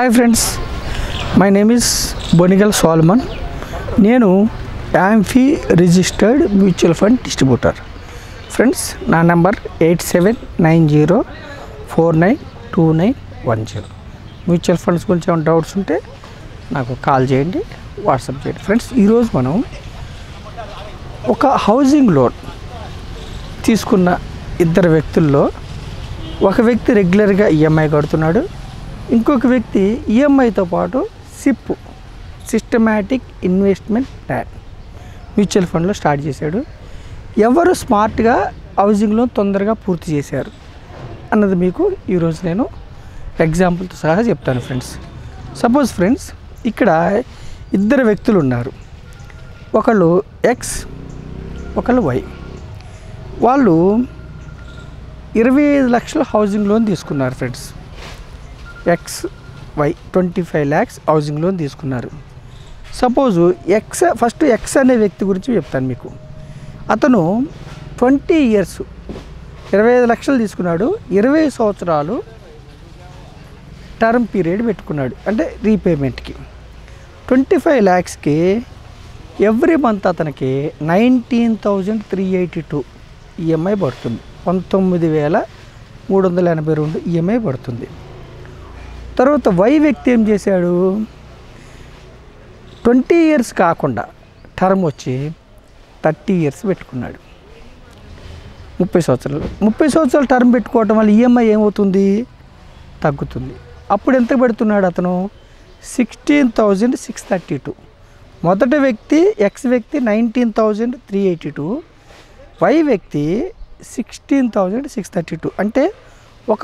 Hi friends, my name is Bonigal Solomon. నేను AMFI registered mutual fund distributor. Friends, నా number 8790492910. Mutual funds గురించి ఏమైనా doubts ఉంటే నాకు కాల్ చేయండి, వాట్సాప్ చేయండి. ఫ్రెండ్స్, ఈరోజు మనం ఒక హౌసింగ్ లోన్ తీసుకున్న ఇద్దరు వ్యక్తుల్లో ఒక వ్యక్తి రెగ్యులర్గా ఈఎంఐ కడుతున్నాడు, ఇంకొక వ్యక్తి ఈఎంఐతో పాటు SIP systematic investment plan mutual ఫండ్లో స్టార్ట్ చేశాడు. ఎవరు స్మార్ట్గా హౌసింగ్ లోన్ తొందరగా పూర్తి చేశారు అన్నది మీకు ఈరోజు నేను ఎగ్జాంపుల్తో సహా చెప్తాను. ఫ్రెండ్స్, సపోజ్ ఫ్రెండ్స్, ఇక్కడ ఇద్దరు వ్యక్తులు ఉన్నారు. ఒకళ్ళు ఎక్స్, ఒకళ్ళు వై. వాళ్ళు 25 లక్షల హౌసింగ్ లోన్ తీసుకున్నారు. Friends, X Y 25 lakhs housing loan తీసుకున్నారు. సపోజు ఫస్ట్ ఎక్స్ అనే వ్యక్తి గురించి చెప్తాను మీకు. అతను 20 years 25 లక్షలు తీసుకున్నాడు. 20 సంవత్సరాలు టర్మ్ పీరియడ్ పెట్టుకున్నాడు, అంటే రీపేమెంట్కి. 25 lakhsకి ఎవ్రీ మంత్ అతనికి 19,382 ఈఎంఐ పడుతుంది. 19,382 ఈఎంఐ పడుతుంది. తర్వాత వై వ్యక్తి ఏం చేశాడు, 20 years కాకుండా టర్మ్ వచ్చి 30 years పెట్టుకున్నాడు. 30 సంవత్సరాలు 30 సంవత్సరాలు టర్మ్ పెట్టుకోవటం వల్ల ఈఎంఐ ఏమవుతుంది, తగ్గుతుంది. అప్పుడు ఎంత పెడుతున్నాడు అతను, 16,632. మొదటి వ్యక్తి ఎక్స్ వ్యక్తి 19,382, వై వ్యక్తి 16,632. అంటే ఒక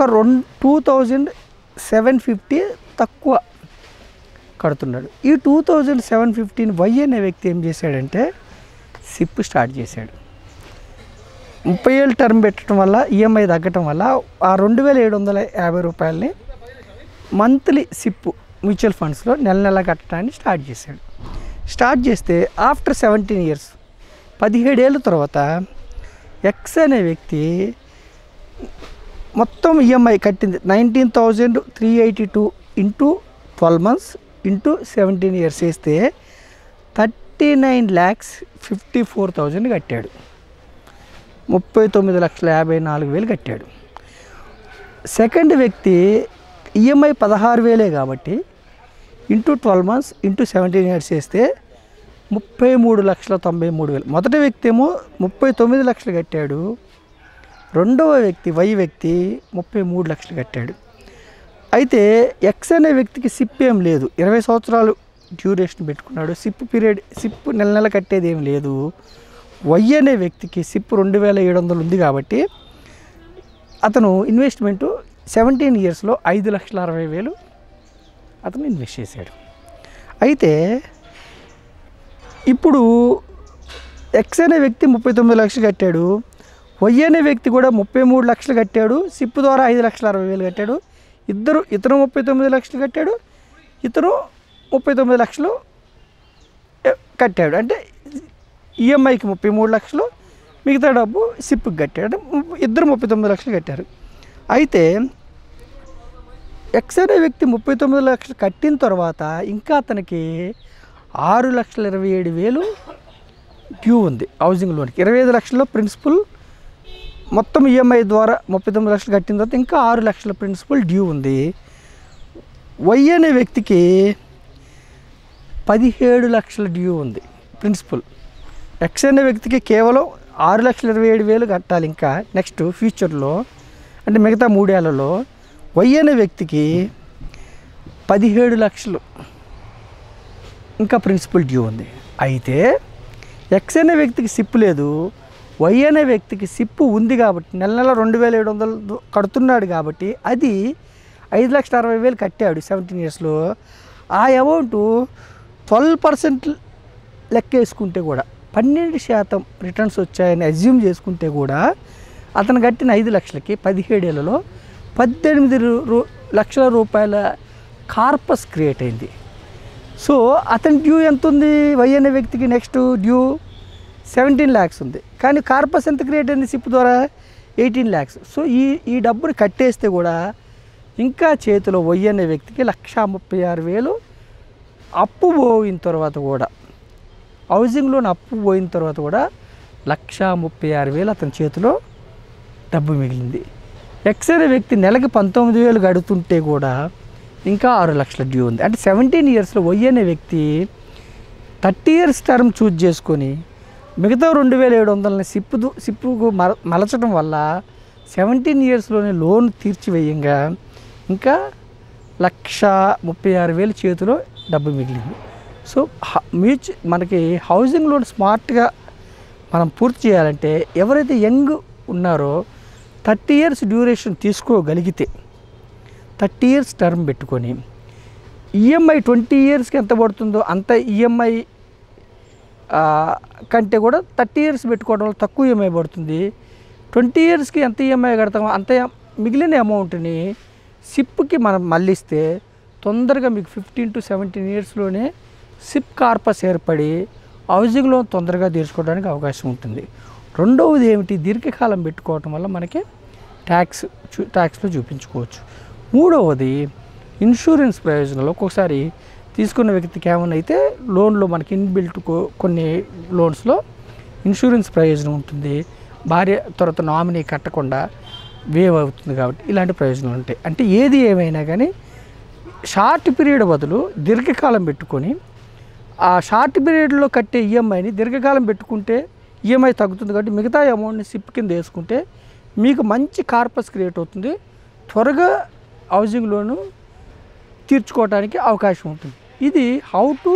2,750 తక్కువ కడుతున్నాడు. ఈ 2,750 వై అనే వ్యక్తి ఏం చేశాడంటే సిప్ స్టార్ట్ చేశాడు. 30 ఏళ్ళు టర్మ్ పెట్టడం వల్ల ఈఎంఐ తగ్గటం వల్ల ఆ 2,750 రూపాయలని మంత్లీ సిప్ మ్యూచువల్ ఫండ్స్లో నెల కట్టడాన్ని స్టార్ట్ చేశాడు. స్టార్ట్ చేస్తే ఆఫ్టర్ 17 years 17 ఏళ్ళ తర్వాత ఎక్స్ అనే వ్యక్తి మొత్తం ఈఎంఐ కట్టింది 19,382 ఇంటూ 12 months ఇంటూ 17 years వేస్తే 39,54,000 కట్టాడు. 39,54,000 కట్టాడు. సెకండ్ వ్యక్తి ఈఎంఐ 16,000 కాబట్టి ఇంటూ 12 months ఇంటూ 17 years వేస్తే 33,93,000. మొదటి వ్యక్తి ఏమో 39 లక్షలు కట్టాడు. రెండవ వ్యక్తి వై వ్యక్తి 33 లక్షలు కట్టాడు. అయితే ఎక్స్ అనే వ్యక్తికి సిప్ ఏం లేదు, 20 సంవత్సరాలు డ్యూరేషన్ పెట్టుకున్నాడు. సిప్ నెల కట్టేది ఏం లేదు. వై అనే వ్యక్తికి సిప్ 2,700 ఉంది కాబట్టి అతను ఇన్వెస్ట్మెంటు 17 yearsలో 5,60,000 అతను ఇన్వెస్ట్ చేశాడు. అయితే ఇప్పుడు ఎక్స్ అనే వ్యక్తి 39 లక్షలు కట్టాడు, వై అనే వ్యక్తి కూడా 33 లక్షలు కట్టాడు. సిప్ ద్వారా 5,60,000 కట్టాడు. ఇతను 39 లక్షలు కట్టాడు, ఇతను 39 లక్షలు కట్టాడు. అంటే ఈఎంఐకి 33 లక్షలు, మిగతా డబ్బు సిప్కి కట్టాడు. ఇద్దరు 39 లక్షలు కట్టారు. అయితే ఎక్స్ అనే వ్యక్తి 39 లక్షలు కట్టిన తర్వాత ఇంకా అతనికి 6,27,000 డ్యూ ఉంది హౌసింగ్ లోన్కి. 25 లక్షల్లో ప్రిన్సిపల్ మొత్తం ఈఎంఐ ద్వారా 39 లక్షలు కట్టిన తర్వాత ఇంకా 6 లక్షల ప్రిన్సిపల్ డ్యూ ఉంది. వై అనే వ్యక్తికి 17 లక్షల డ్యూ ఉంది ప్రిన్సిపల్. ఎక్స్ అనే వ్యక్తికి కేవలం 6,27,000 కట్టాలి ఇంకా నెక్స్ట్ ఫ్యూచర్లో, అంటే మిగతా 3 ఏళ్లలో. వై అనే వ్యక్తికి 17 లక్షలు ఇంకా ప్రిన్సిపల్ డ్యూ ఉంది. అయితే ఎక్స్ అనే వ్యక్తికి సిప్ లేదు, వై అనే వ్యక్తికి సిప్ ఉంది కాబట్టి నెల 2,700 కడుతున్నాడు కాబట్టి అది 5,60,000 కట్టాడు 17 yearsలో. ఆ అమౌంట్ 12% లెక్క వేసుకుంటే కూడా 12% రిటర్న్స్ వచ్చాయని అజ్యూమ్ చేసుకుంటే కూడా అతను కట్టిన 5 లక్షలకి 17 ఏళ్లలో 18 లక్షల రూపాయల కార్పస్ క్రియేట్ అయింది. సో అతని డ్యూ ఎంత ఉంది, వై అనే వ్యక్తికి నెక్స్ట్ డ్యూ 17 lakhs ఉంది. కానీ కార్పస్ ఎంత క్రియేట్ అయింది సిప్ ద్వారా, 18 lakhs. సో ఈ డబ్బుని కట్టేస్తే కూడా ఇంకా చేతిలో వై అనే వ్యక్తికి 1,36,000 అప్పు పోయిన తర్వాత కూడా, హౌసింగ్ లోన్ అప్పు పోయిన తర్వాత కూడా 1,36,000 అతని చేతిలో డబ్బు మిగిలింది. ఎక్స్ అనే వ్యక్తి నెలకి 19,000 గడుతుంటే కూడా ఇంకా 6 లక్షల డ్యూ ఉంది. అంటే 17 ఇయర్స్లో వై అనే వ్యక్తి 30 ఇయర్స్ టర్మ్ చూజ్ చేసుకొని మిగతా 2,700ని సిప్పుకు మలచడం వల్ల 17 ఇయర్స్లోనే లోన్ తీర్చివేయంగా ఇంకా 1,36,000 చేతిలో డబ్బు మిగిలింది. సో మనకి హౌసింగ్ లోన్ స్మార్ట్గా మనం పూర్తి చేయాలంటే ఎవరైతే యంగ్ ఉన్నారో 30 ఇయర్స్ డ్యూరేషన్ తీసుకోగలిగితే 30 ఇయర్స్ టర్మ్ పెట్టుకొని ఈఎంఐ 20 ఇయర్స్కి ఎంత పడుతుందో అంత ఈఎంఐ కంటే కూడా 30 ఇయర్స్ పెట్టుకోవడం వల్ల తక్కువ ఈఎంఐ పడుతుంది. 20 ఇయర్స్కి ఎంత ఈఎంఐ కడతామో అంత మిగిలిన అమౌంట్ని సిప్కి మనం మళ్ళిస్తే తొందరగా మీకు 15 to 17 ఇయర్స్లోనే సిప్ కార్పస్ ఏర్పడి హౌసింగ్ లోన్ తొందరగా తీర్చుకోవడానికి అవకాశం ఉంటుంది. రెండవది ఏమిటి, దీర్ఘకాలం పెట్టుకోవటం వల్ల మనకి ట్యాక్స్లో చూపించుకోవచ్చు. మూడవది ఇన్సూరెన్స్ ప్రయోజనాలు. ఒక్కొక్కసారి తీసుకున్న వ్యక్తికి ఏమైనా అయితే లోన్లో మనకి ఇన్బిల్ట్ కొన్ని లోన్స్లో ఇన్సూరెన్స్ ప్రయోజనం ఉంటుంది. భార్య తర్వాత నామినీ కట్టకుండా వేవ్ అవుతుంది కాబట్టి ఇలాంటి ప్రయోజనాలు ఉంటాయి. అంటే ఏది ఏమైనా కానీ షార్ట్ పీరియడ్ బదులు దీర్ఘకాలం పెట్టుకొని ఆ షార్ట్ పీరియడ్లో కట్టే ఈఎంఐని దీర్ఘకాలం పెట్టుకుంటే ఈఎంఐ తగ్గుతుంది కాబట్టి మిగతా అమౌంట్ని సిప్ కింద వేసుకుంటే మీకు మంచి కార్పస్ క్రియేట్ అవుతుంది. త్వరగా హౌసింగ్ లోను తీర్చుకోవడానికి అవకాశం ఉంటుంది. ఇది how to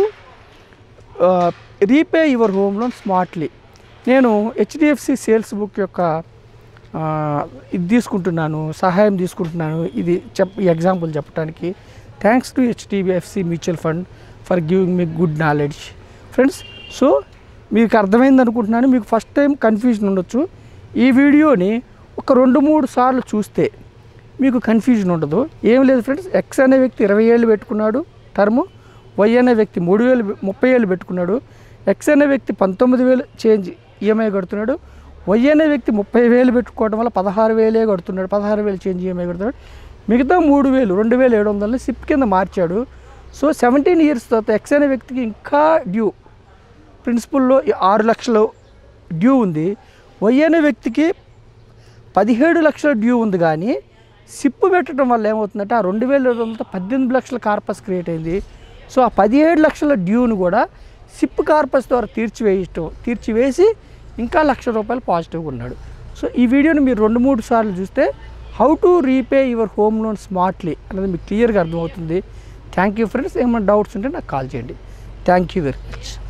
repay your home loan smartly. నేను హెచ్డిఎఫ్సి సేల్స్ బుక్ యొక్క ఇది తీసుకుంటున్నాను, సహాయం తీసుకుంటున్నాను. ఇది ఎగ్జాంపుల్ చెప్పడానికి. Thanks to HDFC mutual fund for giving me good knowledge friends. So మీకు అర్థమైంది అనుకుంటున్నాను. మీకు ఫస్ట్ టైం కన్ఫ్యూజన్ ఉండొచ్చు. ఈ వీడియోని ఒక 2-3 సార్లు చూస్తే మీకు కన్ఫ్యూజన్ ఉండదు. ఏం లేదు ఫ్రెండ్స్, ఎక్స్ అనే వ్యక్తి 20 ఏళ్ళు పెట్టుకున్నాడు టర్ము, వై అనే వ్యక్తి 30 ఏళ్ళు పెట్టుకున్నాడు. ఎక్స్ అనే వ్యక్తి 19,000 చేంజ్ ఈఎంఐ కడుతున్నాడు. వై అనే వ్యక్తి 30,000 పెట్టుకోవడం వల్ల 16,000 కడుతున్నాడు, 16,000 చేంజ్ ఈఎంఐ కడుతున్నాడు. మిగతా 3,000 2,700 సిప్ కింద మార్చాడు. సో 17 ఇయర్స్ తర్వాత ఎక్స్ అనే వ్యక్తికి ఇంకా డ్యూ ప్రిన్సిపల్లో 6 లక్షలు డ్యూ ఉంది. వై అనే వ్యక్తికి 17 లక్షల డ్యూ ఉంది. కానీ సిప్పు పెట్టడం వల్ల ఏమవుతుందంటే ఆ 2,700తో 18 లక్షల కార్పస్ క్రియేట్ అయింది. సో ఆ 17 లక్షల డ్యూను కూడా సిప్ కార్పస్ ద్వారా తీర్చివేసి ఇంకా ₹1,00,000 పాజిటివ్గా ఉన్నాడు. సో ఈ వీడియోని మీరు 2-3 సార్లు చూస్తే how to repay your home loan smartly అనేది మీకు క్లియర్గా అర్థమవుతుంది. Thank you friends. ఏమైనా డౌట్స్ ఉంటే నాకు కాల్ చేయండి. Thank you very much.